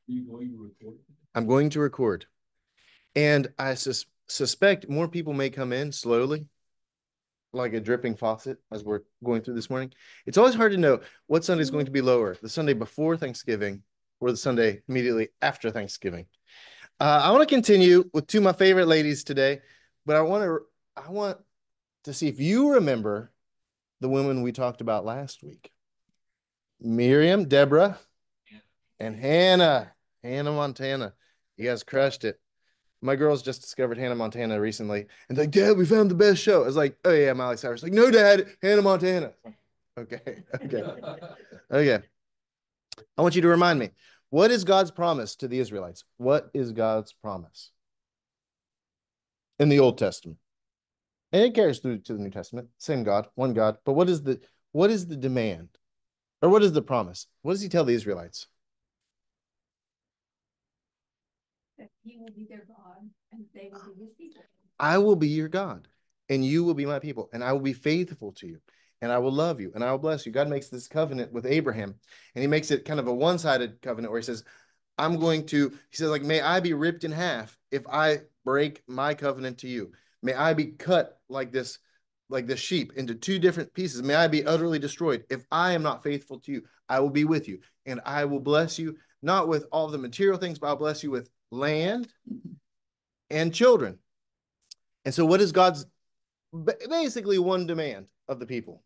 you going to record? I'm going to record. And I suspect more people may come in slowly, like a dripping faucet, as we're going through this morning. It's always hard to know what Sunday is going to be lower, the Sunday before Thanksgiving or the Sunday immediately after Thanksgiving. I want to continue with two of my favorite ladies today, but I want to see if you remember the women we talked about last week. Miriam, Deborah, and Hannah. Hannah Montana. You guys crushed it. My girls just discovered Hannah Montana recently. And they're like, Dad, we found the best show. I was like, oh yeah, Miley Cyrus. Like, no, Dad, Hannah Montana. Okay. Okay. I want you to remind me, what is God's promise to the Israelites? What is God's promise in the Old Testament? And it carries through to the New Testament. Same God, one God. But what is the demand? Or what is the promise? What does he tell the Israelites? That he will be their God and they will be his people. I will be your God and you will be my people and I will be faithful to you and I will love you and I will bless you. God makes this covenant with Abraham and he makes it kind of a one-sided covenant where he says, he says like, may I be ripped in half if I break my covenant to you. May I be cut like this sheep into two different pieces. May I be utterly destroyed. If I am not faithful to you, I will be with you and I will bless you, not with all the material things, but I'll bless you with land and children. And so what is God's basically one demand of the people?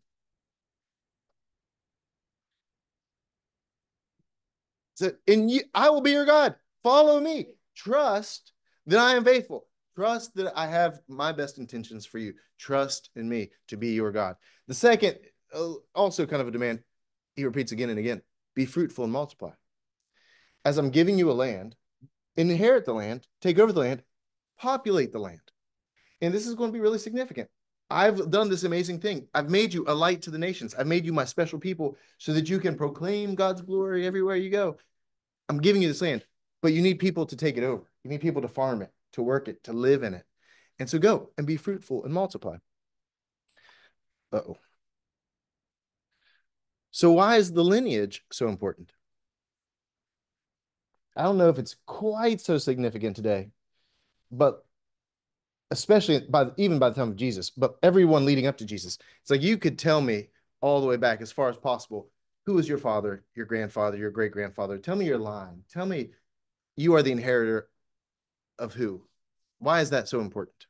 So, I will be your God. Follow me. Trust that I am faithful. Trust that I have my best intentions for you. Trust in me to be your God. The second, also kind of a demand, he repeats again and again, be fruitful and multiply. As I'm giving you a land, inherit the land, take over the land, populate the land. And this is going to be really significant. I've done this amazing thing. I've made you a light to the nations. I've made you my special people so that you can proclaim God's glory everywhere you go. I'm giving you this land, but you need people to take it over. You need people to farm it, to work it, to live in it. And so go and be fruitful and multiply. Uh-oh. So why is the lineage so important? I don't know if it's quite so significant today, but especially even by the time of Jesus, but everyone leading up to Jesus. It's like you could tell me all the way back as far as possible, who was your father, your grandfather, your great-grandfather? Tell me your line. Tell me you are the inheritor of who. Why is that so important?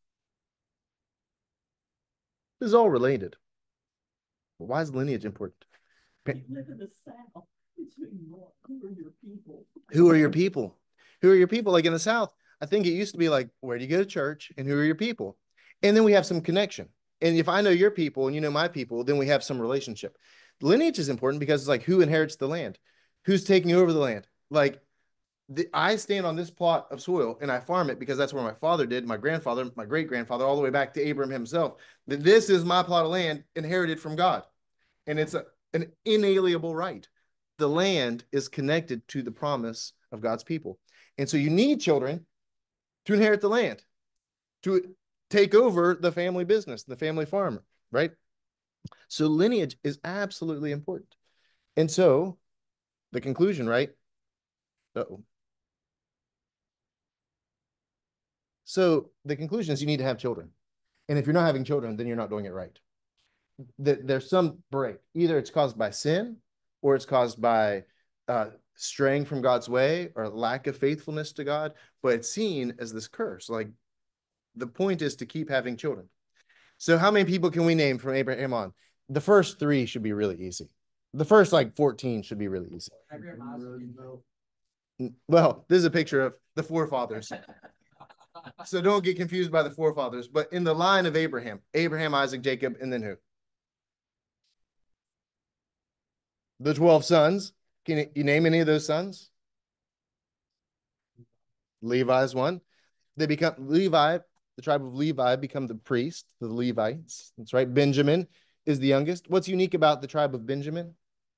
This is all related. But why is lineage important? You live in the South. It's who are your people? Who are your people? Who are your people? Like in the South, I think it used to be like, where do you go to church and who are your people? And then we have some connection. And if I know your people and you know my people, then we have some relationship. Lineage is important because it's like who inherits the land? Who's taking over the land? Like I stand on this plot of soil and I farm it because that's where my father did, my grandfather, my great grandfather, all the way back to Abraham himself. That this is my plot of land inherited from God. And it's an inalienable right. The land is connected to the promise of God's people. And so you need children to inherit the land, to take over the family business, the family farm, right? So lineage is absolutely important. And so the conclusion, right? Uh-oh. So the conclusion is you need to have children. And if you're not having children, then you're not doing it right. There's some break. Either it's caused by sin or it's caused by straying from God's way or lack of faithfulness to God, but it's seen as this curse. Like the point is to keep having children. So how many people can we name from Abraham on? The first 3 should be really easy. The first like 14 should be really easy. Well, this is a picture of the forefathers. So don't get confused by the forefathers, but in the line of Abraham, Isaac, Jacob, and then who? The 12 sons. Can you name any of those sons? Levi is one. They become Levi, the tribe of Levi become the priests, the Levites. That's right. Benjamin is the youngest. What's unique about the tribe of Benjamin?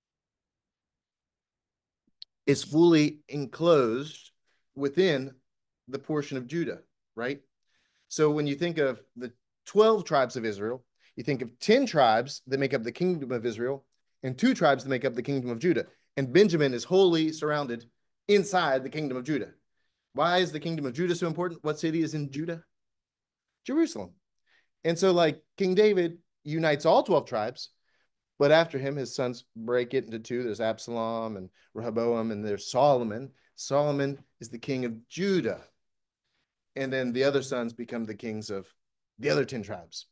It's fully enclosed within the portion of Judah, right? So when you think of the 12 tribes of Israel, you think of 10 tribes that make up the kingdom of Israel and 2 tribes that make up the kingdom of Judah. And Benjamin is wholly surrounded inside the kingdom of Judah. Why is the kingdom of Judah so important? What city is in Judah? Jerusalem. And so, like, King David unites all 12 tribes, but after him, his sons break it into two. There's Absalom and Rehoboam, and there's Solomon. Solomon is the king of Judah. And then the other sons become the kings of the other 10 tribes.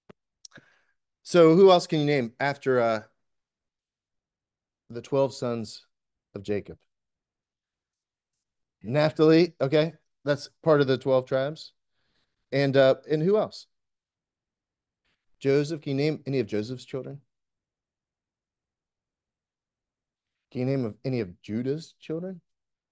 So who else can you name after the 12 sons of Jacob? Naphtali, okay. That's part of the 12 tribes. And who else? Joseph, can you name any of Joseph's children? Can you name any of Judah's children?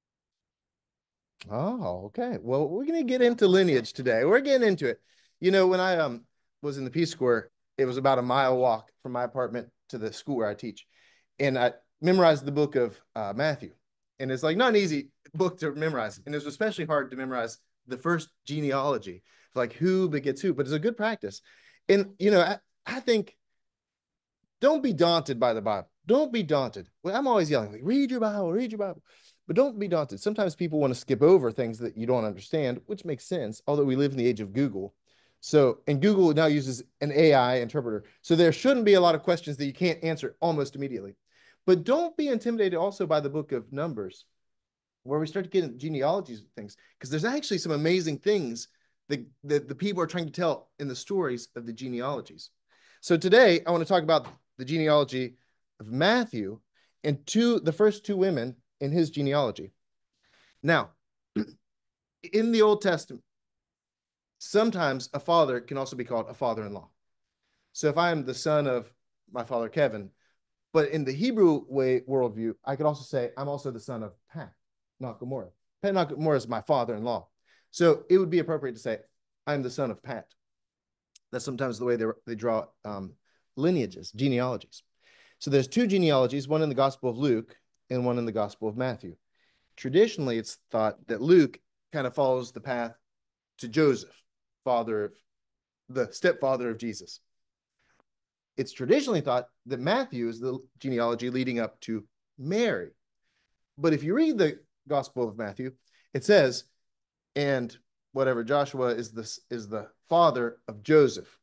Oh, okay. Well, we're going to get into lineage today. We're getting into it. You know, when I was in the Peace Corps, it was about a mile walk from my apartment to the school where I teach. And I memorized the book of Matthew. And it's like not an easy book to memorize. And it was especially hard to memorize the first genealogy, like who begets who, but it's a good practice. And, you know, I think don't be daunted by the Bible. Don't be daunted. Well, I'm always yelling, like, read your Bible, read your Bible. But don't be daunted. Sometimes people want to skip over things that you don't understand, which makes sense, although we live in the age of Google. So, and Google now uses an AI interpreter. So there shouldn't be a lot of questions that you can't answer almost immediately. But don't be intimidated also by the book of Numbers, where we start to get into genealogies of things, because there's actually some amazing things that the people are trying to tell in the stories of the genealogies. So today, I want to talk about the genealogy of Matthew and the first two women in his genealogy. Now, in the Old Testament, sometimes a father can also be called a father-in-law. So if I'm the son of my father, Kevin, but in the Hebrew worldview, I could also say I'm also the son of Pat, not Gomorrah. Pat, not Gomorrah is my father-in-law. So it would be appropriate to say I'm the son of Pat. That's sometimes the way they draw lineages, genealogies. So there's two genealogies, one in the Gospel of Luke and one in the Gospel of Matthew. Traditionally, it's thought that Luke kind of follows the path to Joseph, the stepfather of Jesus. It's traditionally thought that Matthew is the genealogy leading up to Mary. But if you read the Gospel of Matthew, it says, and whatever, Joshua is the father of Joseph,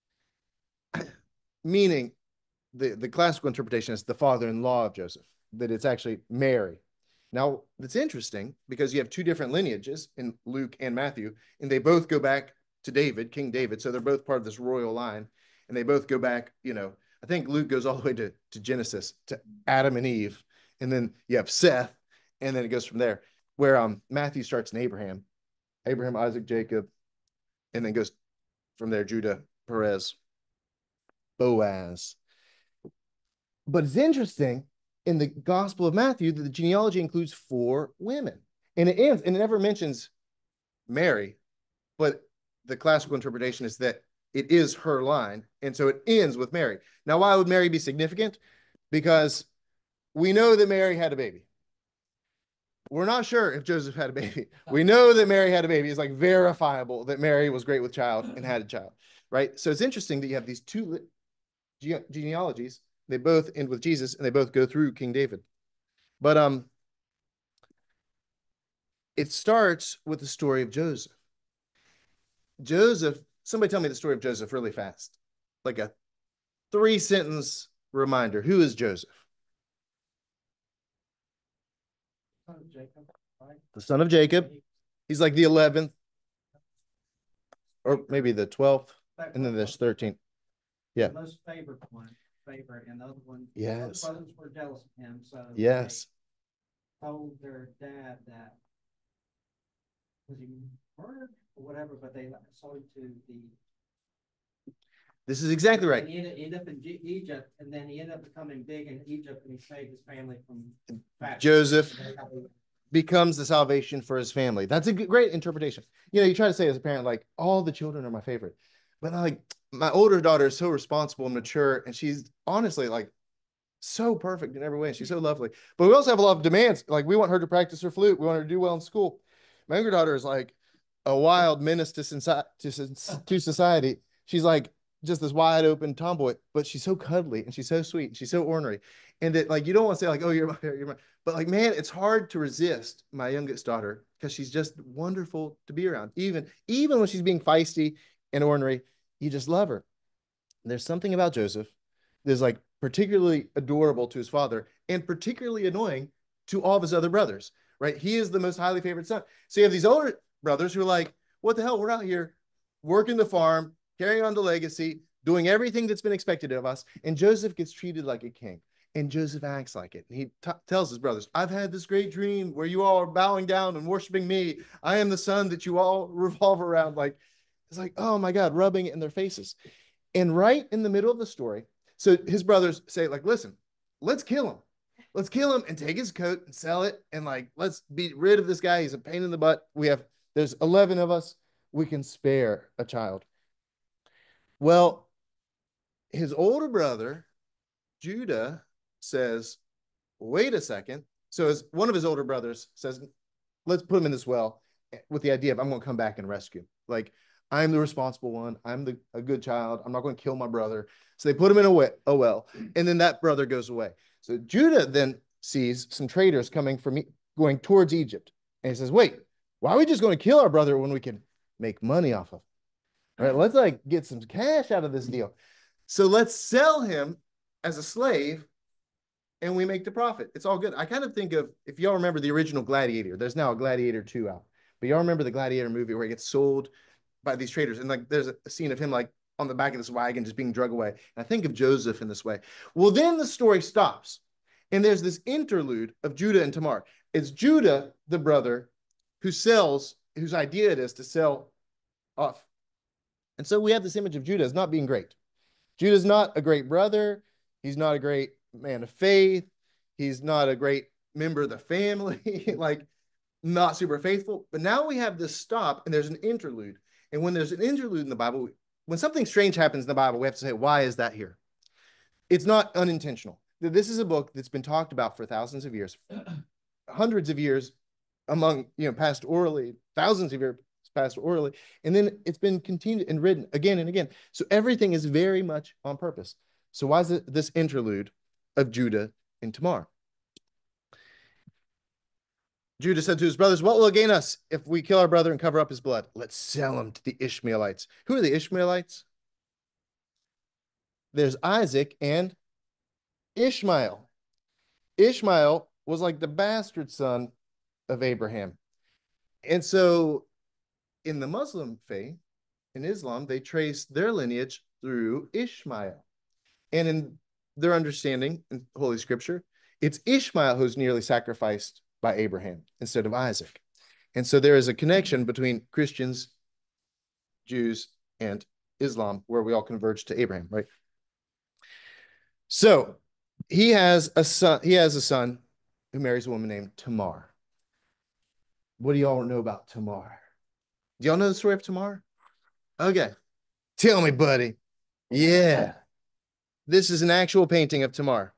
meaning the classical interpretation is the father-in-law of Joseph, that it's actually Mary. Now, it's interesting because you have two different lineages in Luke and Matthew, and they both go back to David, King David. So they're both part of this royal line, and they both go back, you know, I think Luke goes all the way to Genesis, to Adam and Eve, and then you have Seth, and then it goes from there, where Matthew starts in Abraham, Isaac, Jacob, and then goes from there, Judah, Perez, Boaz. But it's interesting in the Gospel of Matthew that the genealogy includes 4 women. And it ends, and it never mentions Mary, but the classical interpretation is that it is her line. And so it ends with Mary. Now, why would Mary be significant? Because we know that Mary had a baby. We're not sure if Joseph had a baby. We know that Mary had a baby. It's like verifiable that Mary was great with child and had a child, right? So it's interesting that you have these two genealogies. They both end with Jesus, and they both go through King David. But it starts with the story of Joseph. Somebody tell me the story of Joseph really fast. Like a 3-sentence reminder. Who is Joseph? Son of Jacob, right? The son of Jacob. He's like the 11th, or maybe the 12th, and then there's 13th. Yeah. The most favorite, and the other one. Yes. The brothers were jealous of him, so yes, they told their dad that was he murdered or whatever, but they sold him to the. This is exactly right. And he ended up in Egypt, and then he ended up becoming big in Egypt, and he saved his family from famine. Joseph becomes the salvation for his family. That's a great interpretation. You know, you try to say as a parent, like, all the children are my favorite. But like, my older daughter is so responsible and mature, and she's honestly like so perfect in every way. She's so lovely. But we also have a lot of demands. Like, we want her to practice her flute. We want her to do well in school. My younger daughter is like a wild menace to society. She's like just this wide open tomboy, but she's so cuddly and she's so sweet. And she's so ornery. And that like, you don't want to say like, oh, you're my, but like, man, it's hard to resist my youngest daughter because she's just wonderful to be around. Even when she's being feisty and ornery, you just love her. There's something about Joseph that's like particularly adorable to his father and particularly annoying to all of his other brothers, right? He is the most highly favored son. So you have these older brothers who are like, what the hell? We're out here working the farm, carrying on the legacy, doing everything that's been expected of us. And Joseph gets treated like a king. And Joseph acts like it. And he tells his brothers, I've had this great dream where you all are bowing down and worshiping me. I am the son that you all revolve around. Like, it's like, oh my God, rubbing it in their faces. And right in the middle of the story, so his brothers say, like, listen, let's kill him. Let's kill him and take his coat and sell it. And like, let's be rid of this guy. He's a pain in the butt. There's 11 of us. We can spare a child. Well, his older brother, Judah, says, wait a second. So as one of his older brothers says, let's put him in this well with the idea of I'm going to come back and rescue him. Like, I'm the responsible one. I'm a good child. I'm not going to kill my brother. So they put him in a well, and then that brother goes away. So Judah then sees some traders going towards Egypt. And he says, wait, why are we just going to kill our brother when we can make money off of him? All right, let's like get some cash out of this deal. So let's sell him as a slave and we make the profit. It's all good. I kind of think of, if y'all remember the original Gladiator, there's now a Gladiator 2 out, but y'all remember the Gladiator movie where he gets sold by these traders. And like, there's a scene of him like on the back of this wagon, just being drug away. And I think of Joseph in this way. Well, then the story stops and there's this interlude of Judah and Tamar. It's Judah, the brother, whose idea it is to sell off. And so we have this image of Judah as not being great. Judah's not a great brother. He's not a great man of faith. He's not a great member of the family, like not super faithful. But now we have this stop and there's an interlude. And when there's an interlude in the Bible, when something strange happens in the Bible, we have to say, why is that here? It's not unintentional. This is a book that's been talked about for thousands of years, hundreds of years among, passed orally, thousands of years passed orally. And then it's been continued and written again and again. So everything is very much on purpose. So why is it this interlude of Judah and Tamar? Judah said to his brothers, what will it gain us if we kill our brother and cover up his blood? Let's sell him to the Ishmaelites. Who are the Ishmaelites? There's Isaac and Ishmael. Ishmael was like the bastard son of Abraham. And so in the Muslim faith, in Islam, they trace their lineage through Ishmael. And in their understanding in Holy Scripture, it's Ishmael who's nearly sacrificed by Abraham instead of Isaac. And so there is a connection between Christians, Jews, and Islam where we all converge to Abraham, right? So he has a son who marries a woman named Tamar. What do y'all know about Tamar? Do y'all know the story of Tamar? Okay. Tell me, buddy. Yeah. This is an actual painting of Tamar.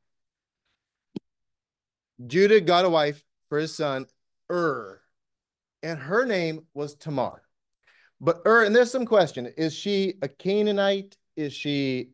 Judah got a wife for his son, and her name was Tamar. But and there's some question. Is she a Canaanite? We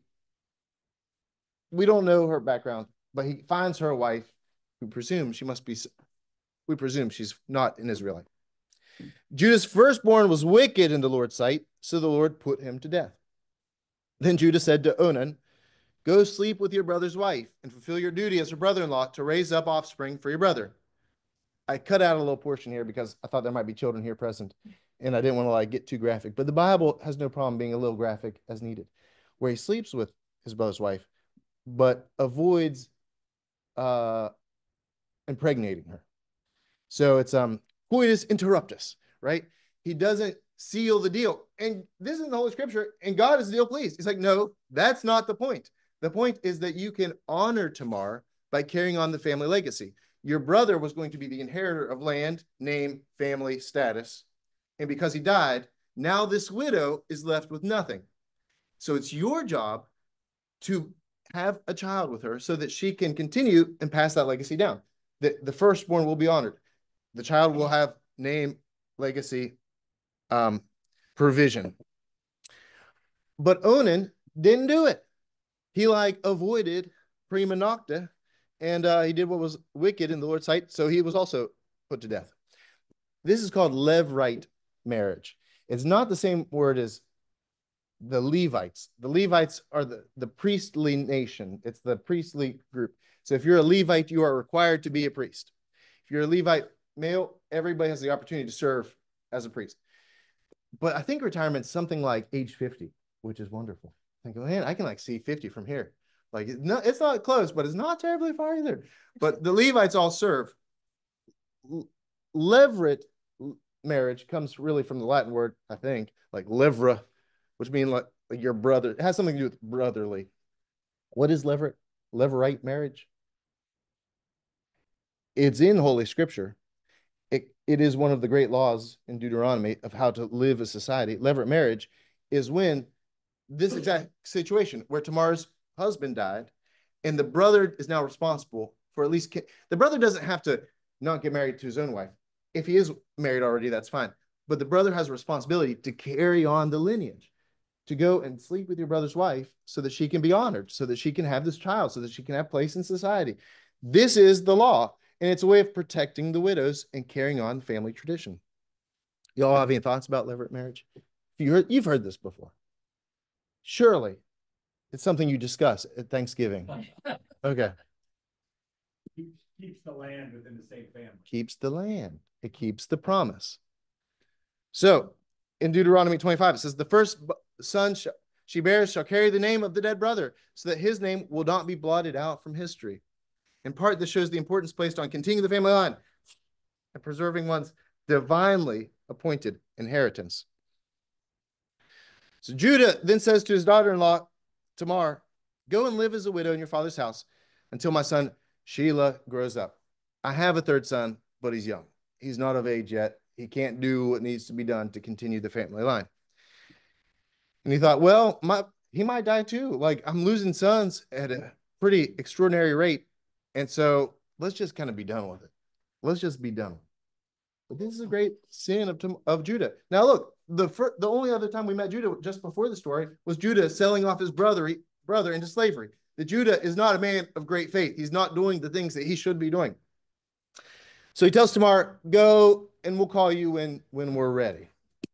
don't know her background, but he finds her a wife. We presume she's not an Israelite. Judah's firstborn was wicked in the Lord's sight, so the Lord put him to death. Then Judah said to Onan, go sleep with your brother's wife and fulfill your duty as her brother-in-law to raise up offspring for your brother. I cut out a little portion here because I thought there might be children here present, and I didn't want to get too graphic. But the Bible has no problem being a little graphic as needed, where he sleeps with his brother's wife, but avoids impregnating her. So it's coitus interruptus, right? He doesn't seal the deal. And this is in the Holy Scripture, and God is deal pleased. He's like, no, that's not the point. The point is that you can honor Tamar by carrying on the family legacy. Your brother was going to be the inheritor of land, name, family, status. And because he died, now this widow is left with nothing. So it's your job to have a child with her so that she can continue and pass that legacy down. The firstborn will be honored. The child will have name, legacy, provision. But Onan didn't do it. He avoided prima nocta and he did what was wicked in the Lord's sight, so he was also put to death. This is called levirate marriage. It's not the same word as the Levites. The Levites are the priestly nation. It's the priestly group. So if you're a Levite, you are required to be a priest. If you're a Levite male, everybody has the opportunity to serve as a priest. But I think retirement's something like age 50, which is wonderful. I think, man, I can like see 50 from here. Like it's not close, but it's not terribly far either. But the Levites all serve. Levirate marriage comes really from the Latin word, I think, like levra, which means like your brother. It has something to do with brotherly. What is levirate marriage? It's in Holy Scripture. It is one of the great laws in Deuteronomy of how to live a society. Levirate marriage is when this exact situation where Tamar's husband died and the brother is now responsible for at least, the brother doesn't have to not get married to his own wife. If he is married already, that's fine. But the brother has a responsibility to carry on the lineage, to go and sleep with your brother's wife so that she can be honored, so that she can have this child, so that she can have place in society. This is the law, and it's a way of protecting the widows and carrying on family tradition. Y'all have any thoughts about levirate marriage? You've heard this before. Surely it's something you discuss at Thanksgiving. Okay. Keeps the land within the same family. Keeps the land. It keeps the promise. So in Deuteronomy 25, it says, the first son she bears shall carry the name of the dead brother, so that his name will not be blotted out from history. In part, this shows the importance placed on continuing the family line and preserving one's divinely appointed inheritance. So Judah then says to his daughter-in-law, Tamar, go and live as a widow in your father's house until my son Shelah grows up. I have a third son, but he's young. He's not of age yet. He can't do what needs to be done to continue the family line. And he thought, well, he might die too. Like, I'm losing sons at a pretty extraordinary rate. And so let's just kind of be done with it. Let's just be done with it. But this is a great sin of Judah. Now, look, the only other time we met Judah just before the story was Judah selling off his brother into slavery. That Judah is not a man of great faith. He's not doing the things that he should be doing. So he tells Tamar, go and we'll call you when we're ready.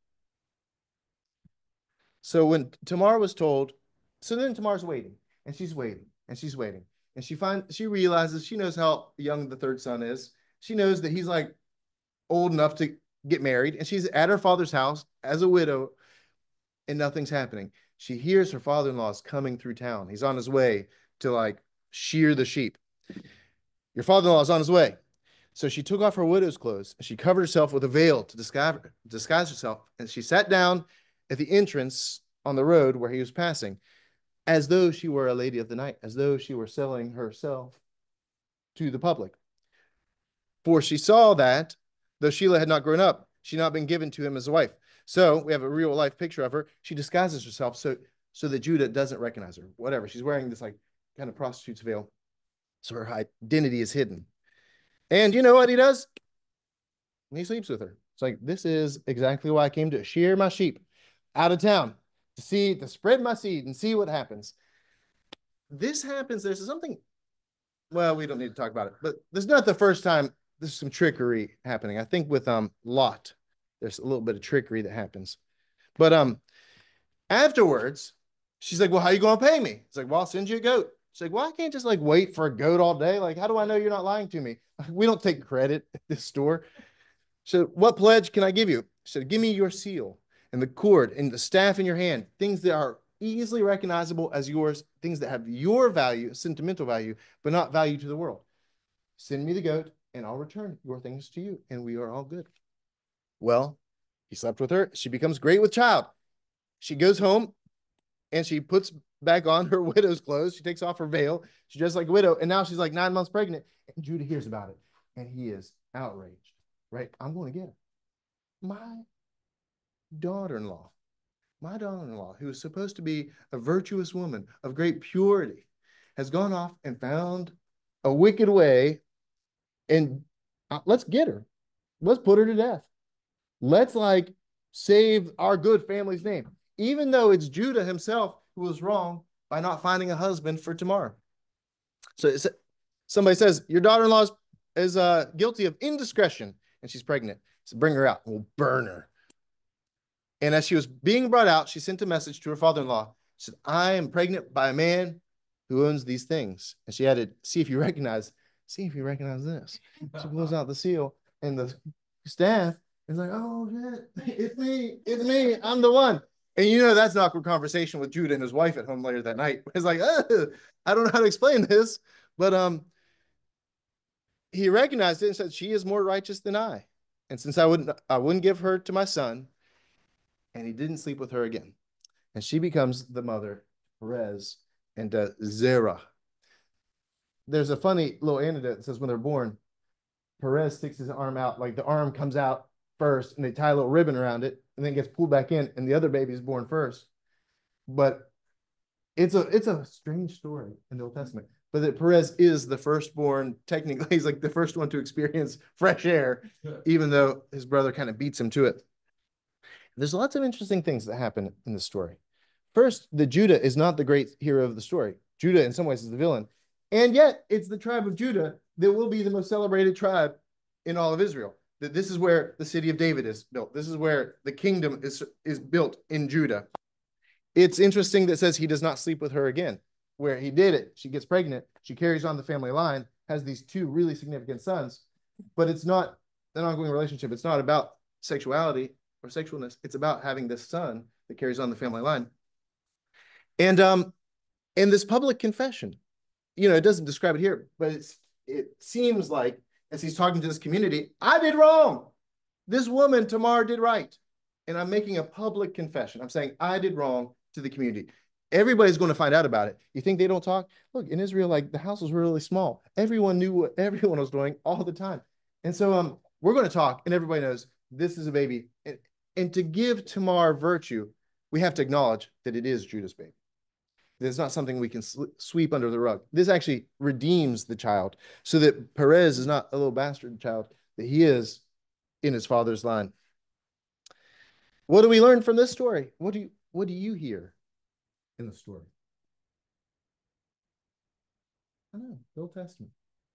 So when Tamar was told, so then Tamar's waiting, and she's waiting, and she's waiting. And she realizes, she knows how young the third son is. She knows that he's like old enough to get married, and she's at her father's house as a widow, and nothing's happening. She hears her father-in-law is coming through town. He's on his way to like shear the sheep. Your father-in-law is on his way. So she took off her widow's clothes, and she covered herself with a veil to disguise herself, and she sat down at the entrance on the road where he was passing, as though she were a lady of the night, as though she were selling herself to the public. For she saw that, though Shelah had not grown up, she had not been given to him as a wife. So we have a real life picture of her. She disguises herself so that Judah doesn't recognize her. Whatever. She's wearing this like kind of prostitute's veil. So her identity is hidden. And you know what he does? He sleeps with her. It's like, this is exactly why I came to shear my sheep out of town, to spread my seed and see what happens. This happens. There's something, well, we don't need to talk about it, but this is not the first time there's some trickery happening. I think with Lot, there's a little bit of trickery that happens. But afterwards, she's like, well, how are you going to pay me? It's like, well, I'll send you a goat. She's like, well, I can't just like wait for a goat all day. Like, how do I know you're not lying to me? We don't take credit at this store. So what pledge can I give you? She said, give me your seal and the cord and the staff in your hand, things that are easily recognizable as yours, things that have your value, sentimental value, but not value to the world. Send me the goat and I'll return your things to you, and we are all good. Well, he slept with her. She becomes great with child. She goes home and she puts back on her widow's clothes. She takes off her veil. She's just like a widow. And now she's like 9 months pregnant. And Judah hears about it. And he is outraged, right? I'm going to get her. My daughter-in-law, who is supposed to be a virtuous woman of great purity, has gone off and found a wicked way. And let's get her. Let's put her to death. Let's like save our good family's name, even though it's Judah himself who was wrong by not finding a husband for Tamar. So Somebody says, your daughter-in-law is guilty of indiscretion and she's pregnant. So bring her out and we'll burn her. And as she was being brought out, she sent a message to her father-in-law. She said, I am pregnant by a man who owns these things. And she added, see if you recognize this. She pulls out the seal and the staff is like, oh shit, it's me, I'm the one. And you know, that's an awkward conversation with Judah and his wife at home later that night. It's like, I don't know how to explain this, but he recognized it and said, she is more righteous than I. And since I wouldn't give her to my son, and he didn't sleep with her again. And she becomes the mother, Perez, and Zerah. There's a funny little anecdote that says when they're born, Perez sticks his arm out, like the arm comes out first, and they tie a little ribbon around it, and then gets pulled back in, and the other baby is born first. But it's a strange story in the Old Testament. But that Perez is the firstborn, technically, he's like the first one to experience fresh air, even though his brother kind of beats him to it. There's lots of interesting things that happen in the story. First, that Judah is not the great hero of the story. Judah, in some ways, is the villain. And yet, it's the tribe of Judah that will be the most celebrated tribe in all of Israel. That this is where the city of David is built. This is where the kingdom is built in Judah. It's interesting that it says he does not sleep with her again. Where he did it, she gets pregnant, she carries on the family line, has these two really significant sons, but it's not an ongoing relationship. It's not about sexuality or sexualness. It's about having this son that carries on the family line. And this public confession, you know, it doesn't describe it here, but it seems like as he's talking to this community, I did wrong. This woman, Tamar, did right. And I'm making a public confession. I'm saying I did wrong to the community. Everybody's going to find out about it. You think they don't talk? Look, in Israel, like the houses were really small. Everyone knew what everyone was doing all the time. And so we're going to talk, and everybody knows this is a baby. And to give Tamar virtue, we have to acknowledge that it is Judah's baby. It's not something we can sweep under the rug. This actually redeems the child so that Perez is not a little bastard child, that he is in his father's line. What do we learn from this story? What do you hear in the story? I know, the Old Testament.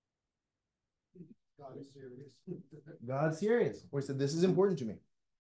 God is serious. God's serious. Or he said, this is important to me.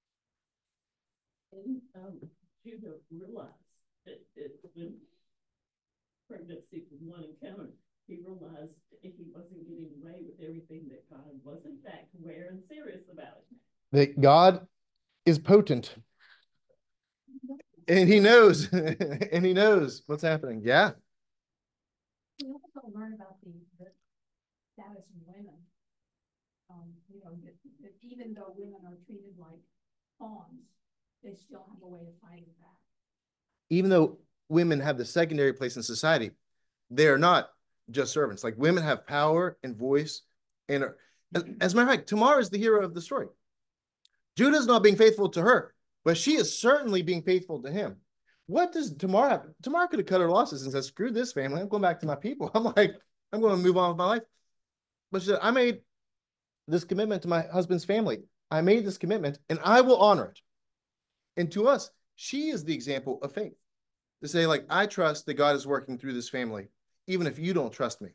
And Judah realized that when pregnancy from one encounter, he realized if he wasn't getting away with everything, that God was in fact aware and serious about it. That God is potent. And he knows, and he knows what's happening. Yeah. We also learn about the status of women. You know, that even though women are treated like pawns, they still have a way of fighting back. Even though women have the secondary place in society, they are not just servants. Like women have power and voice. And as a matter of fact, Tamar is the hero of the story. Judah's not being faithful to her, but she is certainly being faithful to him. What does Tamar have? Tamar could have cut her losses and said, screw this family. I'm going back to my people. I'm going to move on with my life. But she said, I made this commitment to my husband's family. I made this commitment and I will honor it. And to us, she is the example of faith. To say, like, I trust that God is working through this family, even if you don't trust me.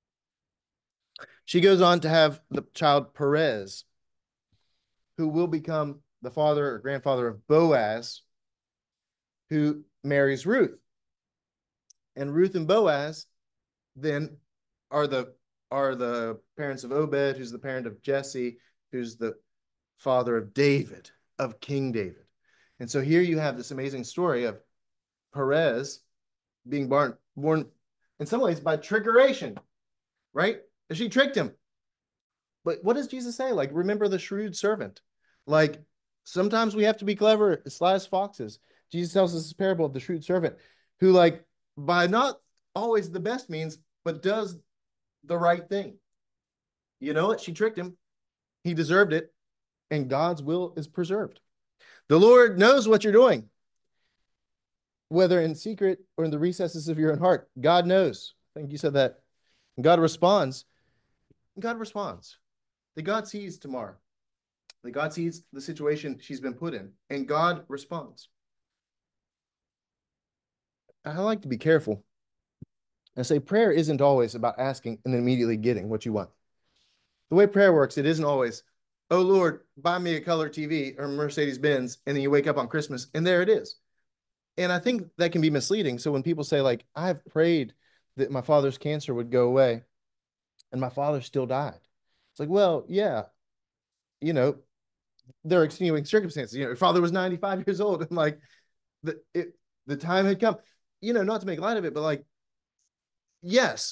She goes on to have the child Perez, who will become the father or grandfather of Boaz, who marries Ruth. And Ruth and Boaz then are the parents of Obed, who's the parent of Jesse, who's the father of David, of King David. And so here you have this amazing story of Perez being born in some ways by trickeration, right? She tricked him. But what does Jesus say? Like, remember the shrewd servant. Like, sometimes we have to be clever, sly as foxes. Jesus tells us this parable of the shrewd servant who, like, by not always the best means, but does the right thing. You know what? She tricked him. He deserved it. And God's will is preserved. The Lord knows what you're doing. Whether in secret or in the recesses of your own heart, God knows. I think you said that. And God responds. And God responds. That God sees Tamar. That God sees the situation she's been put in. And God responds. I like to be careful I say prayer isn't always about asking and then immediately getting what you want. The way prayer works, it isn't always, oh Lord, buy me a color TV or Mercedes Benz, and then you wake up on Christmas and there it is. And I think that can be misleading. So when people say like, I've prayed that my father's cancer would go away and my father still died. It's like, well, yeah, you know, there are extenuating circumstances. You know, your father was 95 years old and like the time had come, you know, not to make light of it, but like, yes,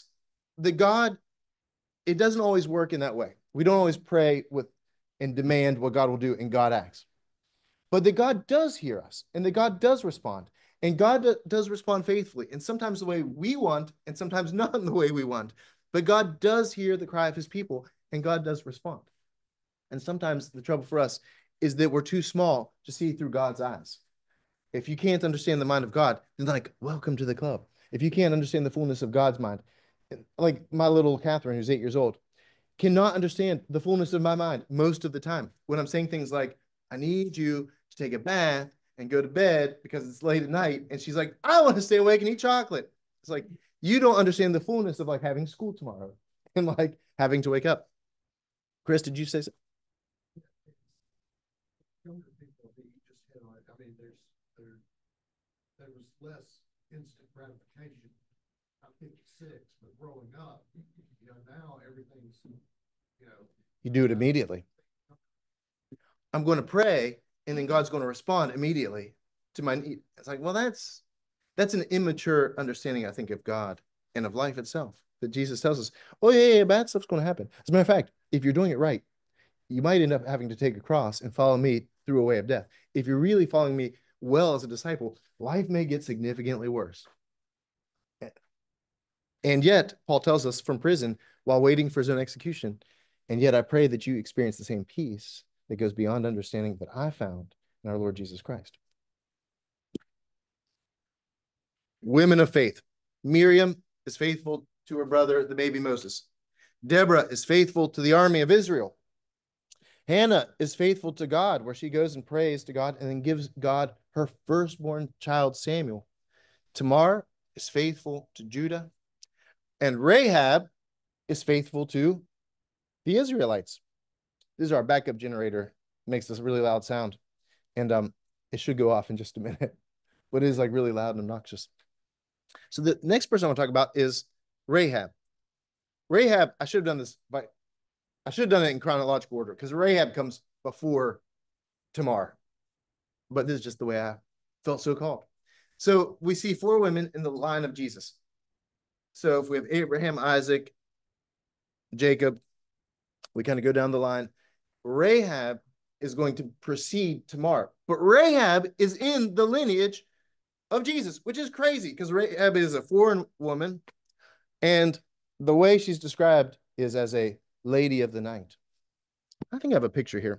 it doesn't always work in that way. We don't always pray with and demand what God will do and God acts. But that God does hear us and that God does respond. And God does respond faithfully. And sometimes the way we want and sometimes not in the way we want. But God does hear the cry of his people and God does respond. And sometimes the trouble for us is that we're too small to see through God's eyes. If you can't understand the mind of God, then like, welcome to the club. If you can't understand the fullness of God's mind, like my little Catherine, who's 8 years old, cannot understand the fullness of my mind most of the time. When I'm saying things like, I need you to take a bath and go to bed because it's late at night. And she's like, I want to stay awake and eat chocolate. It's like, you don't understand the fullness of like having school tomorrow and like having to wake up. Chris, did you say something? Younger people that you just hit on it. I mean, there was less instant gratification. I'm 56, but growing up, you know, now everything's, you know, You do it immediately. I'm going to pray, and then God's going to respond immediately to my need. It's like, well, that's an immature understanding, I think, of God and of life itself. That Jesus tells us, oh yeah, bad stuff's going to happen. As a matter of fact, if you're doing it right, you might end up having to take a cross and follow me through a way of death. If you're really following me well as a disciple, life may get significantly worse. And yet, Paul tells us from prison while waiting for his own execution, and yet I pray that you experience the same peace that goes beyond understanding that I found in our Lord Jesus Christ. Women of faith. Miriam is faithful to her brother, the baby Moses. Deborah is faithful to the army of Israel. Hannah is faithful to God, where she goes and prays to God and then gives God her firstborn child, Samuel. Tamar is faithful to Judah. And Rahab is faithful to the Israelites. This is our backup generator. It makes this really loud sound. And it should go off in just a minute. But it is like really loud and obnoxious. So the next person I want to talk about is Rahab. Rahab, I should have done this, but I should have done it in chronological order because Rahab comes before Tamar. But this is just the way I felt so called. So we see 4 women in the line of Jesus. So if we have Abraham, Isaac, Jacob, we kind of go down the line. Rahab is going to precede Tamar. But Rahab is in the lineage of Jesus, which is crazy because Rahab is a foreign woman. And the way she's described is as a lady of the night. I think I have a picture here.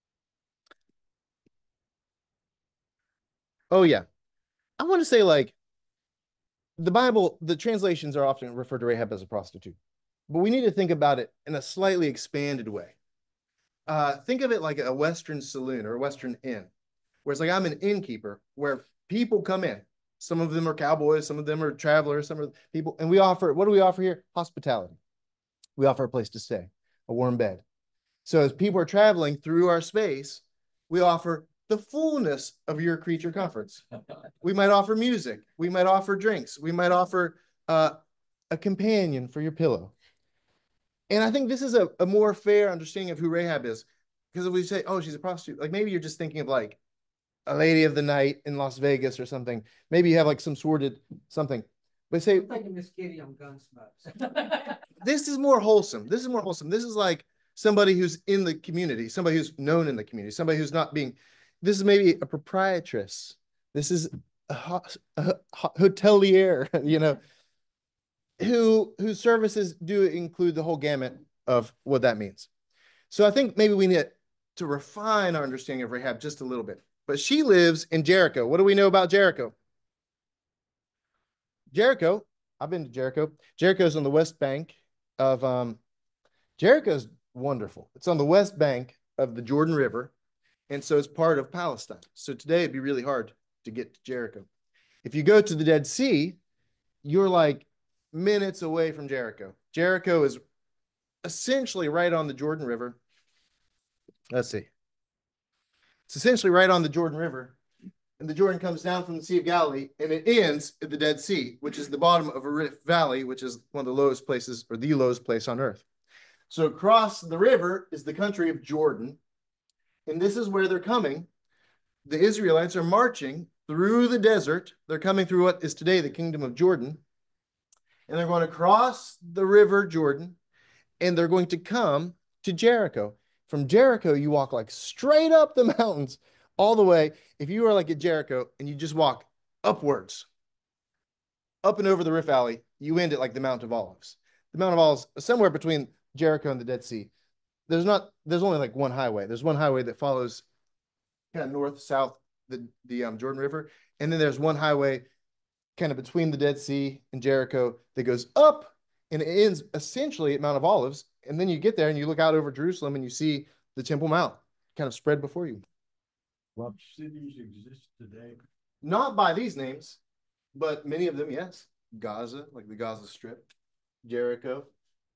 Oh, yeah. I want to say, like, the Bible, the translations are often referred to Rahab as a prostitute, but we need to think about it in a slightly expanded way. Think of it like a Western saloon or a Western inn, where it's like I'm an innkeeper where people come in. Some of them are cowboys, some of them are travelers, some are people, and we offer, what do we offer here? Hospitality. We offer a place to stay, a warm bed. So as people are traveling through our space, we offer the fullness of your creature comforts. We might offer music. We might offer drinks. We might offer a companion for your pillow. And I think this is a more fair understanding of who Rahab is. Because if we say, oh, she's a prostitute, like maybe you're just thinking of like a lady of the night in Las Vegas or something. Maybe you have like some sordid something. But say, I'm thinking Miss Kitty on Gunsmoke. this is more wholesome. This is more wholesome. This is like somebody who's in the community, somebody who's known in the community, somebody who's not being, this is maybe a proprietress. This is a hotelier, you know, whose services do include the whole gamut of what that means. So I think maybe we need to refine our understanding of Rahab just a little bit. But she lives in Jericho. What do we know about Jericho? Jericho, I've been to Jericho. Jericho's on the west bank of, Jericho's wonderful. It's on the west bank of the Jordan River. And so it's part of Palestine. So today it'd be really hard to get to Jericho. If you go to the Dead Sea, you're like minutes away from Jericho. Jericho is essentially right on the Jordan River. Let's see. It's essentially right on the Jordan River. And the Jordan comes down from the Sea of Galilee, and it ends at the Dead Sea, which is the bottom of a rift valley, which is one of the lowest places, or the lowest place on earth. So across the river is the country of Jordan, and this is where they're coming. The Israelites are marching through the desert. They're coming through what is today the kingdom of Jordan, and they're going to cross the river Jordan, and they're going to come to Jericho. From Jericho, you walk like straight up the mountains all the way. If you are like at Jericho and you just walk upwards, up and over the Rift Valley, you end at like the Mount of Olives. The Mount of Olives is somewhere between Jericho and the Dead Sea. There's only like one highway. There's one highway that follows kind of north, south, the Jordan River. And then there's one highway kind of between the Dead Sea and Jericho that goes up and it ends essentially at Mount of Olives. And then you get there and you look out over Jerusalem and you see the Temple Mount kind of spread before you. What cities exist today? Not by these names, but many of them, yes. Gaza, like the Gaza Strip, Jericho,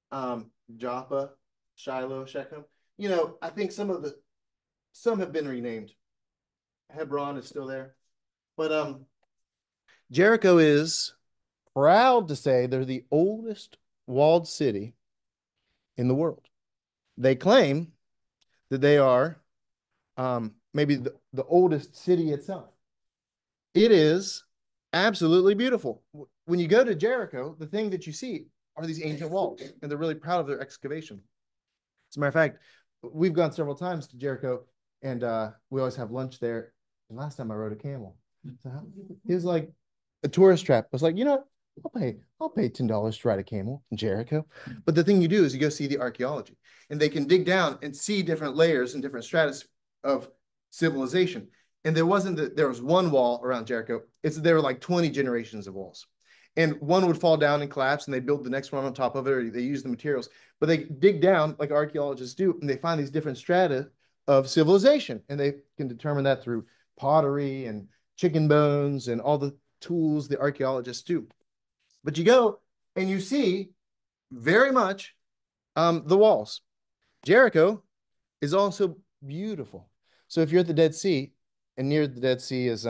Joppa, Shiloh, Shechem. You know, I think some have been renamed. Hebron is still there. But Jericho is proud to say they're the oldest walled city in the world. They claim that they are maybe the oldest city itself. It is absolutely beautiful. When you go to Jericho, the thing that you see are these ancient walls, and they're really proud of their excavation. As a matter of fact, we've gone several times to Jericho, and we always have lunch there. And last time I rode a camel. So it was like a tourist trap. I was like, you know what? I'll pay $10 to ride a camel in Jericho. But the thing you do is you go see the archaeology, and they can dig down and see different layers and different stratus of civilization. And there was one wall around Jericho. There were like 20 generations of walls. And one would fall down and collapse, and they build the next one on top of it, or they use the materials. But they dig down like archaeologists do, and they find these different strata of civilization. And they can determine that through pottery and chicken bones and all the tools the archaeologists do. But you go and you see very much the walls. Jericho is also beautiful. So if you're at the Dead Sea, and near the Dead Sea is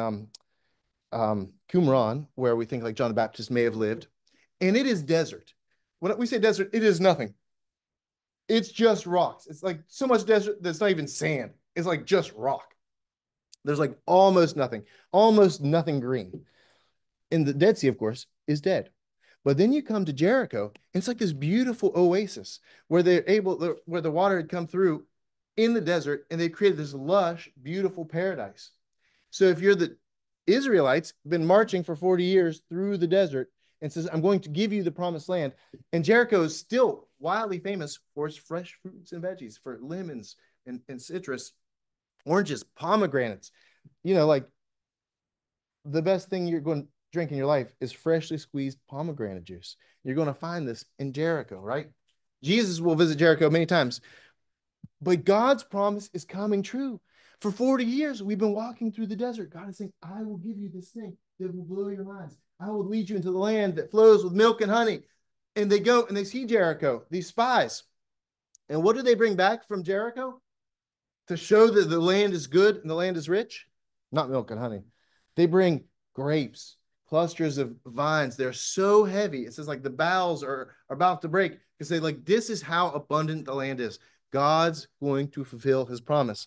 Qumran, where we think like John the Baptist may have lived, and it is desert. When we say desert, it is nothing. It's just rocks. It's like so much desert that's not even sand. It's like just rock. There's like almost nothing green. And the Dead Sea, of course, is dead. But then you come to Jericho, and it's like this beautiful oasis where where the water had come through in the desert, and they created this lush, beautiful paradise. So if you're the Israelites, been marching for 40 years through the desert, and says, I'm going to give you the promised land. And Jericho is still wildly famous for its fresh fruits and veggies, for lemons and citrus, oranges, pomegranates. You know, like the best thing you're going to drink in your life is freshly squeezed pomegranate juice. You're going to find this in Jericho, right? Jesus will visit Jericho many times, but God's promise is coming true. For 40 years, we've been walking through the desert. God is saying, I will give you this thing that will blow your minds. I will lead you into the land that flows with milk and honey. And they go and they see Jericho, these spies. And what do they bring back from Jericho? To show that the land is good and the land is rich? Not milk and honey. They bring grapes, clusters of vines. They're so heavy. It says like the boughs are about to break because they like, this is how abundant the land is. God's going to fulfill his promise.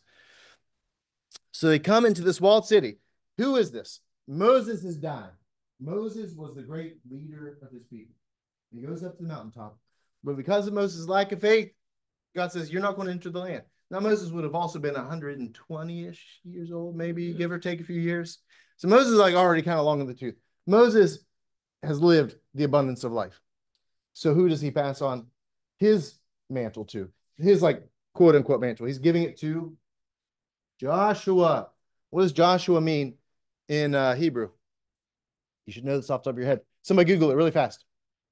So they come into this walled city. Who is this? Moses is dying. Moses was the great leader of his people. He goes up to the mountaintop. But because of Moses' lack of faith, God says, you're not going to enter the land. Now, Moses would have also been 120-ish years old, maybe, give or take a few years. So Moses is like already kind of long in the tooth. Moses has lived the abundance of life. So who does he pass on his mantle to? His like quote unquote mantle. He's giving it to Joshua. What does Joshua mean in Hebrew? You should know this off the top of your head. Somebody Google it really fast.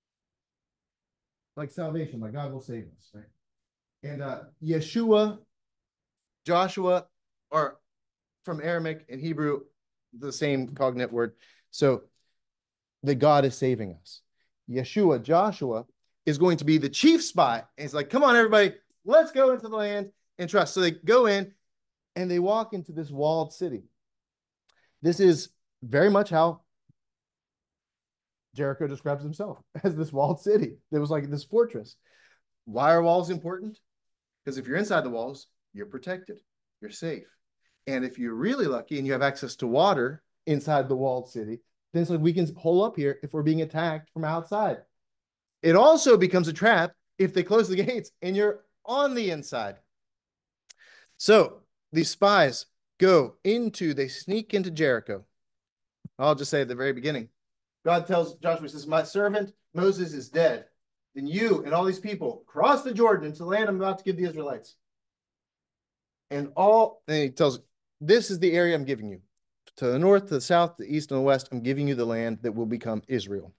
Like salvation, like God will save us, right? And Yeshua, Joshua, are from Aramaic and Hebrew, the same cognate word. So that God is saving us. Yeshua, Joshua, is going to be the chief spy. And he's like, come on, everybody, let's go into the land and trust. So they go in and they walk into this walled city. This is very much how Jericho describes himself, as this walled city. It was like this fortress. Why are walls important? Because if you're inside the walls, you're protected, you're safe. And if you're really lucky and you have access to water inside the walled city, then it's like we can hole up here if we're being attacked from outside. It also becomes a trap if they close the gates and you're on the inside. So these spies they sneak into Jericho. I'll just say at the very beginning, God tells Joshua, he says, my servant Moses is dead. Then you and all these people cross the Jordan into the land I'm about to give the Israelites. And he tells, this is the area I'm giving you. To the north, to the south, to the east, and the west, I'm giving you the land that will become Israel.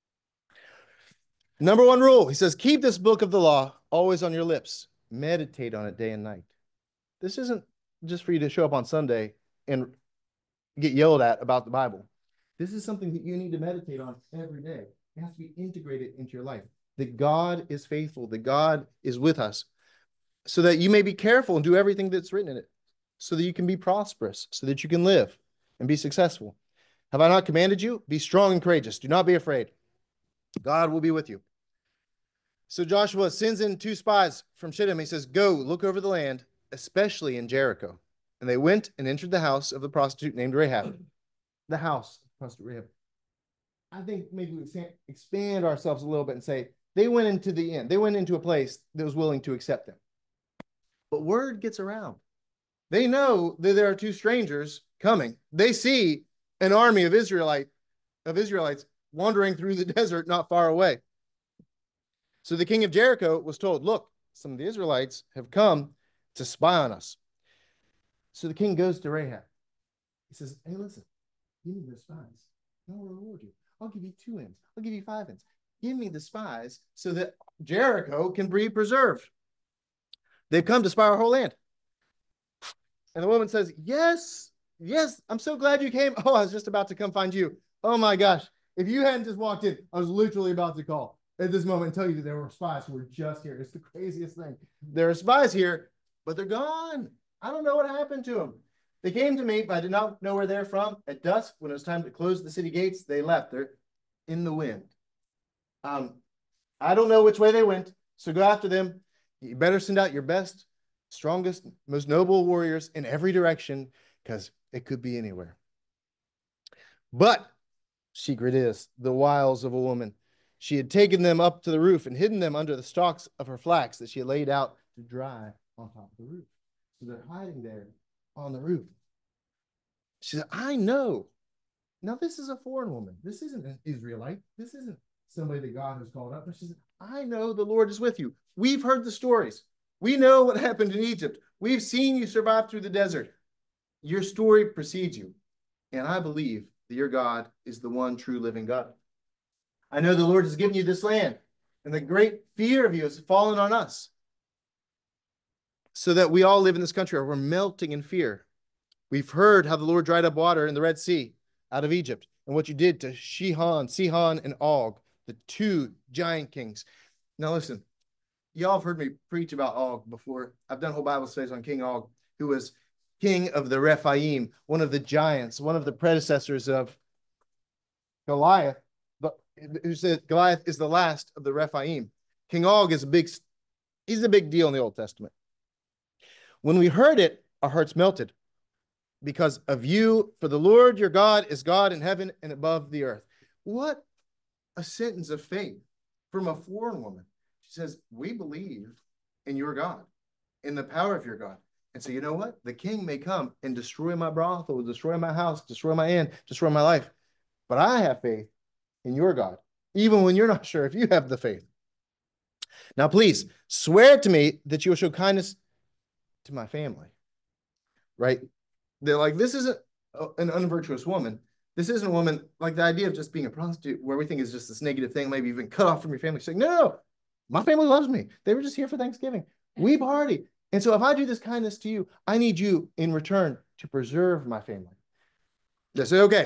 Number one rule, he says, keep this book of the law always on your lips. Meditate on it day and night. This isn't just for you to show up on Sunday and get yelled at about the Bible. This is something that you need to meditate on every day. It has to be integrated into your life. That God is faithful, that God is with us, so that you may be careful and do everything that's written in it, so that you can be prosperous, so that you can live and be successful. Have I not commanded you? Be strong and courageous. Do not be afraid. God will be with you. So Joshua sends in 2 spies from Shittim. He says, go look over the land, especially in Jericho. And they went and entered the house of the prostitute named Rahab. The house of prostitute Rahab. I think maybe we expand ourselves a little bit and say, they went into the inn. They went into a place that was willing to accept them. But word gets around. They know that there are 2 strangers coming. They see an army of Israelites wandering through the desert not far away. So the king of Jericho was told, look, some of the Israelites have come to spy on us. So the king goes to Rahab. He says, hey, listen, give me the spies. I'll reward you. I'll give you 2 inns. I'll give you 5 inns. Give me the spies so that Jericho can be preserved. They've come to spy our whole land. And the woman says, yes, I'm so glad you came. Oh, I was just about to come find you. Oh my gosh. If you hadn't just walked in, I was literally about to call at this moment and tell you that there were spies who were just here. It's the craziest thing. There are spies here, but they're gone. I don't know what happened to them. They came to me, but I did not know where they're from. At dusk, when it was time to close the city gates, they left. They're in the wind. I don't know which way they went, so go after them. You better send out your best, strongest, most noble warriors in every direction, because it could be anywhere. But secret is the wiles of a woman. She had taken them up to the roof and hidden them under the stalks of her flax that she had laid out to dry on top of the roof. So they're hiding there on the roof. She said, I know. Now, this is a foreign woman. This isn't an Israelite. This isn't somebody that God has called up. But she said, I know the Lord is with you. We've heard the stories. We know what happened in Egypt. We've seen you survive through the desert. Your story precedes you. And I believe that your God is the one true living God. I know the Lord has given you this land, and the great fear of you has fallen on us, so that we all live in this country, or we're melting in fear. We've heard how the Lord dried up water in the Red Sea out of Egypt, and what you did to Sihon, and Og, the 2 giant kings. Now listen, y'all have heard me preach about Og before. I've done whole Bible studies on King Og, who was king of the Rephaim, one of the giants, one of the predecessors of Goliath, who said Goliath is the last of the Rephaim. King Og is he's a big deal in the Old Testament. When we heard it, our hearts melted because of you, for the Lord your God is God in heaven and above the earth. What a sentence of faith from a foreign woman. She says, we believe in your God, in the power of your God. And so you know what? The king may come and destroy my brothel, destroy my house, destroy my inn, destroy my life. But I have faith in your God, even when you're not sure if you have the faith. Now, please swear to me that you will show kindness to my family. Right? They're like, this isn't an unvirtuous woman. This isn't a woman, like the idea of just being a prostitute where we think is just this negative thing, maybe even cut off from your family. She's like, no, my family loves me. They were just here for Thanksgiving. We party. And so if I do this kindness to you, I need you in return to preserve my family. They say, okay,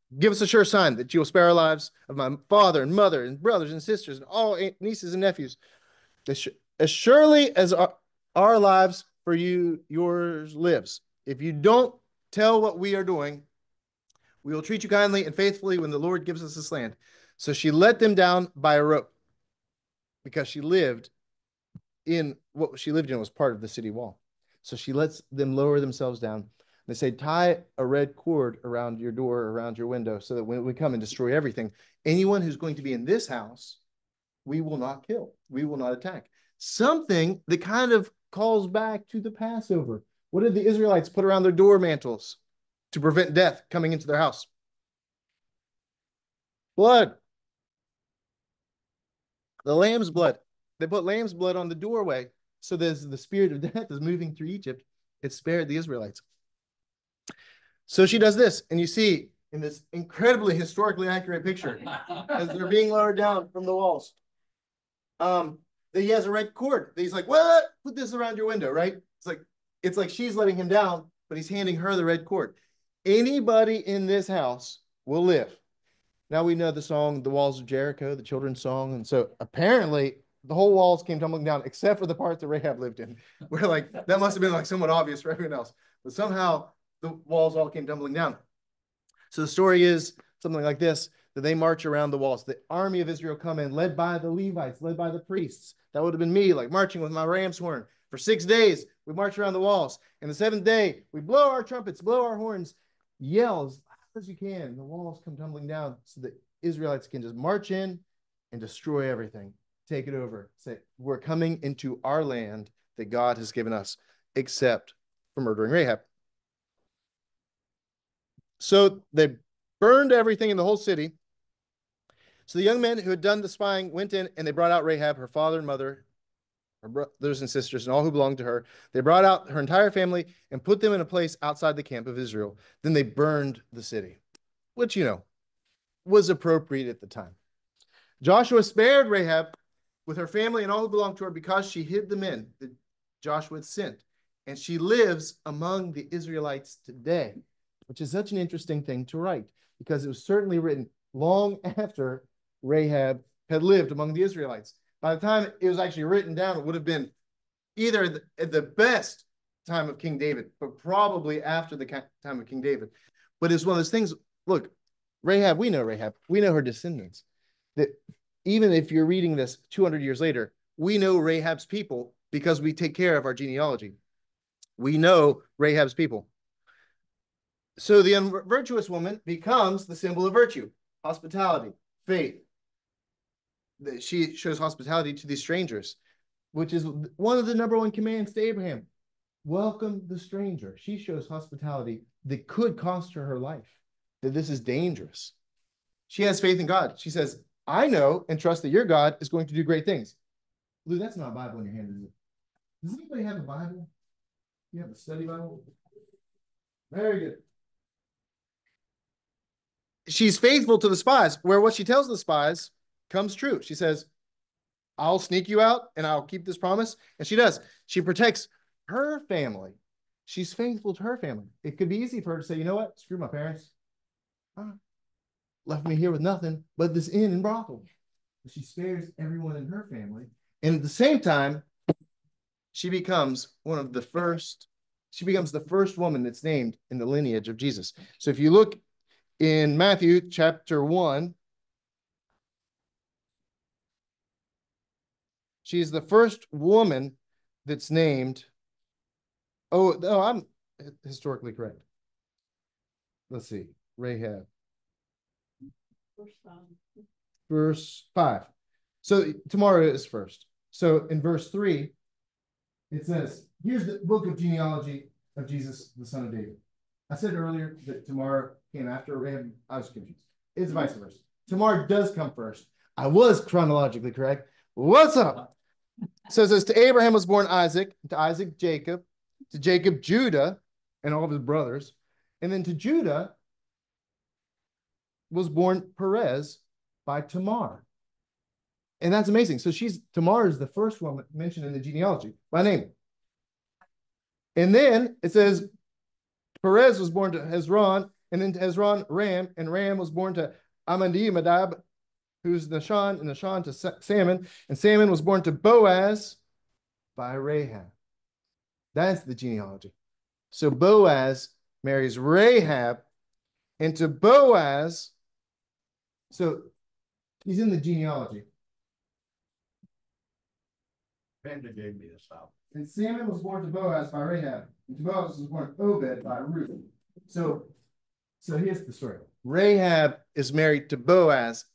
Give us a sure sign that you will spare our lives of my father and mother and brothers and sisters and all nieces and nephews. As surely as our lives for you, yours lives. If you don't tell what we are doing, we will treat you kindly and faithfully when the Lord gives us this land. So she let them down by a rope because she lived in what she lived in was part of the city wall. So she lets them lower themselves down. They say, tie a red cord around your door, around your window, so that when we come and destroy everything, anyone who's going to be in this house, we will not kill. We will not attack. Something that kind of calls back to the Passover. What did the Israelites put around their door mantles to prevent death coming into their house? Blood. The lamb's blood. They put lamb's blood on the doorway so that as the spirit of death is moving through Egypt, it spared the Israelites. So she does this, and you see in this incredibly historically accurate picture, as they're being lowered down from the walls, that he has a red cord. He's like, what? Put this around your window, right? It's like she's letting him down, but he's handing her the red cord. Anybody in this house will live. Now we know the song, The Walls of Jericho, the children's song. And so apparently the whole walls came tumbling down, except for the part that Rahab lived in, where like, that must have been like somewhat obvious for everyone else. But somehow the walls all came tumbling down. So the story is something like this, that they march around the walls. The army of Israel come in, led by the Levites, led by the priests. That would have been me, like marching with my ram's horn. For 6 days, we march around the walls. And the 7th day, we blow our trumpets, blow our horns, yell as loud as you can. The walls come tumbling down so that Israelites can just march in and destroy everything. Take it over. Say, we're coming into our land that God has given us, except for murdering Rahab. So they burned everything in the whole city. So the young men who had done the spying went in and they brought out Rahab, her father and mother, her brothers and sisters, and all who belonged to her. They brought out her entire family and put them in a place outside the camp of Israel. Then they burned the city, which, was appropriate at the time. Joshua spared Rahab with her family and all who belonged to her because she hid the men that Joshua had sent. And she lives among the Israelites today, which is such an interesting thing to write because it was certainly written long after Rahab had lived among the Israelites. By the time it was actually written down, it would have been either at the best time of King David, but probably after the time of King David. But it's one of those things, look, Rahab, we know her descendants. That even if you're reading this 200 years later, we know Rahab's people because we take care of our genealogy. We know Rahab's people. So the unvirtuous woman becomes the symbol of virtue, hospitality, faith. She shows hospitality to these strangers, which is one of the #1 commands to Abraham. Welcome the stranger. She shows hospitality that could cost her life, that this is dangerous. She has faith in God. She says, I know and trust that your God is going to do great things. Lou, that's not a Bible in your hand, is it? Does anybody have a Bible? You have a study Bible? Very good. She's faithful to the spies, where what she tells the spies comes true. She says, I'll sneak you out and I'll keep this promise. And she does. She protects her family. She's faithful to her family. It could be easy for her to say, you know what? Screw my parents. Left me here with nothing but this inn and brothel. She spares everyone in her family. And at the same time, she becomes the first woman that's named in the lineage of Jesus. So if you look in Matthew chapter 1, she's the first woman that's named. Oh, no, I'm historically correct. Let's see. Rahab. Verse 5. So Tamar is first. So in verse 3, it says, here's the book of genealogy of Jesus, the son of David. I said earlier that Tamar came after Rahab. I was confused. It's vice versa. Tamar does come first. I was chronologically correct. What's up? So it says, to Abraham was born Isaac, to Isaac Jacob, to Jacob Judah and all of his brothers, and then to Judah was born Perez by Tamar. And that's amazing. So Tamar is the first one mentioned in the genealogy by name. And then it says Perez was born to Hezron, and then to Hezron, Ram, and Ram was born to Amminadab, who's Nahshon, and Nahshon to Salmon, and Salmon was born to Boaz by Rahab. That's the genealogy. So Boaz marries Rahab into Boaz. So he's in the genealogy. Brenda gave me this out. And Salmon was born to Boaz by Rahab, and to Boaz was born Obed by Ruth. So here's the story. Rahab is married to Boaz.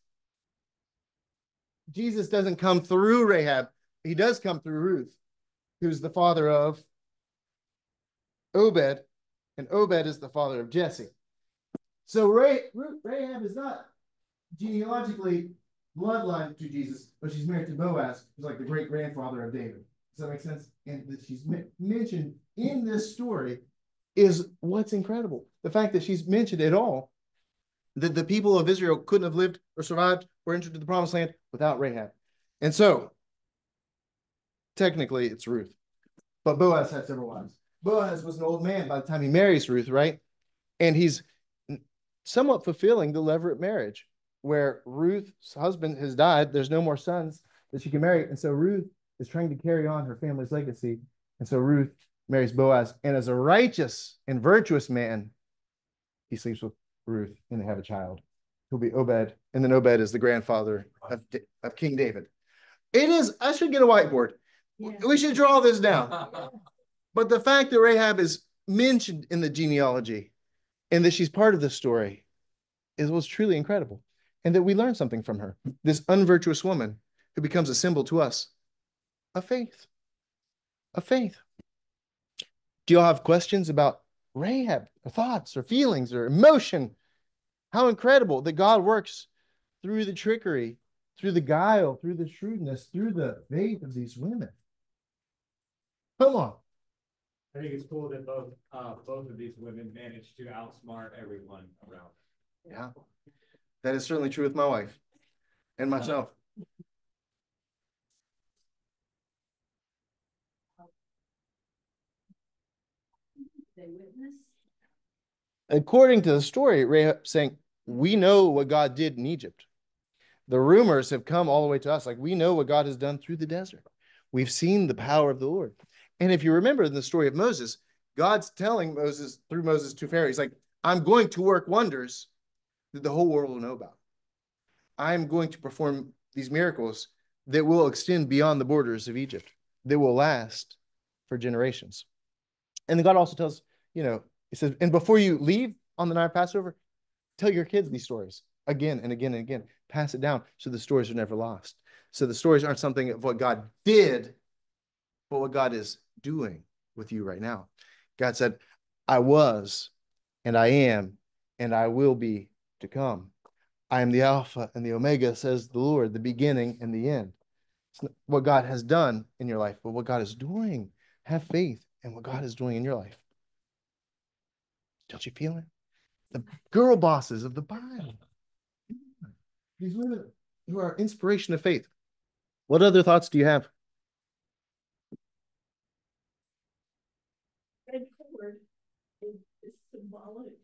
Jesus doesn't come through Rahab. He does come through Ruth, who's the father of Obed, and Obed is the father of Jesse. So Rahab is not genealogically bloodline to Jesus, but she's married to Boaz, who's like the great grandfather of David. Does that make sense? And that she's mentioned in this story is what's incredible. The fact that she's mentioned at all, that the people of Israel couldn't have lived or survived or entered the promised land without Rahab. And so, technically, it's Ruth. But Boaz had several wives. Boaz was an old man by the time he marries Ruth, right? And he's somewhat fulfilling the levirate marriage, where Ruth's husband has died. There's no more sons that she can marry. And so Ruth is trying to carry on her family's legacy. And so Ruth marries Boaz. And as a righteous and virtuous man, he sleeps with Ruth and they have a child. He'll be Obed. And then Obed is the grandfather of King David. It is, I should get a whiteboard. Yeah. We should draw this down. But the fact that Rahab is mentioned in the genealogy and that she's part of the story was truly incredible. And that we learn something from her. This unvirtuous woman who becomes a symbol to us of faith. Of faith. Do y'all have questions about Rahab, or thoughts, or feelings, or emotion? How incredible that God works through the trickery, through the guile, through the shrewdness, through the faith of these women. Come on. I think it's cool that both of these women managed to outsmart everyone around. Yeah, that is certainly true with my wife and myself. They witness. According to the story, Rahab saying, we know what God did in Egypt. The rumors have come all the way to us. Like, we know what God has done through the desert. We've seen the power of the Lord. And if you remember in the story of Moses, God's telling Moses, through Moses to Pharaoh, he's like, I'm going to work wonders that the whole world will know about. I'm going to perform these miracles that will extend beyond the borders of Egypt, that will last for generations. And then God also tells, he says, and before you leave on the night of Passover, tell your kids these stories again and again and again. Pass it down so the stories are never lost. So the stories aren't something of what God did, but what God is doing with you right now. God said, I was, and I am, and I will be to come. I am the Alpha and the Omega, says the Lord, the beginning and the end. It's not what God has done in your life, but what God is doing. Have faith in what God is doing in your life. Don't you feel it? The girl bosses of the Bible. These women who are inspiration of faith. What other thoughts do you have? Straightforward is symbolic